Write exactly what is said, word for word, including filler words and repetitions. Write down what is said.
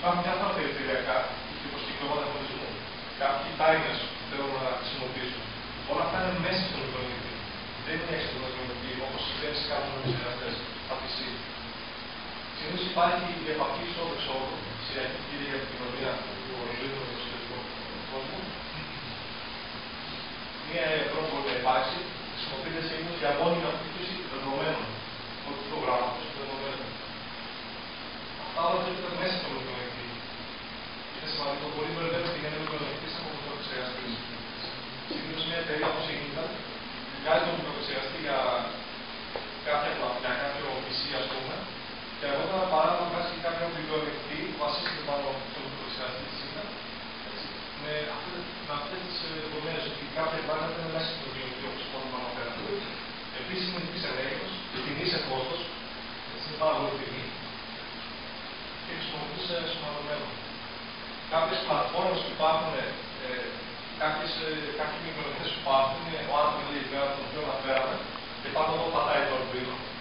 υπάρχουν διάφορα περιφερειακά και προσκυκλώματα χωρισμού. Κάποιοι timers που θέλουν να χρησιμοποιήσουν. Όλα αυτά είναι μέσα στο μικρολόγιο. Δεν είναι έξω από το μικρολόγιο, όπως συμβαίνει σε κάποιους επεξεργαστές, στα πι σι. Συνήθως υπάρχει η επαφή εισόδου-εξόδου, σειριακή κύρια για την κοινωνία του οριζόντου του εξωτερικού κόσμου. Μία τρόπο που θα υπάρξει χρησιμοποιείται σε ίνους για μόνιμη αποκρίτωση δεδομένων. Όχι προγράμματος, δεδομένων. Αυτά όλα βρίσκονται μέσα στο μικρολόγιο. Είναι σημαντικό, πολύ μπερδεύουν την έννοια του μικρολόγιο από το επεξεργαστή. Συνήθως μια εταιρεία όπως η Intel βγάζει τον μικροπεξεργαστή για κάποια για κάποιο πι σι, ας πούμε, και αργότερα παρά να βγάζει κάποιο βιβλιογραφική που βασίζεται πάνω στον μικροπεξεργαστή της Intel, με αυτές τις δομές ότι κάποια πράγματα είναι μέσα στο βιβλιογραφικό, όπως είπαμε πάνω πέρα. Επίσης είναι υψηλής ενέργειας, τιμή σε κόστος, έτσι είναι πάρα πολύ τιμή, και χρησιμοποιείται σωματωμένο. Κάποιες πλατφόρμες που υπάρχουν, ε, κάποιες, ε, κάποιοι μικρολογικές που υπάρχουν, ο άνθρωπος λέει πέρα, τον οποίο αναφέραμε, και πάνω εδώ πατάει το Arduino.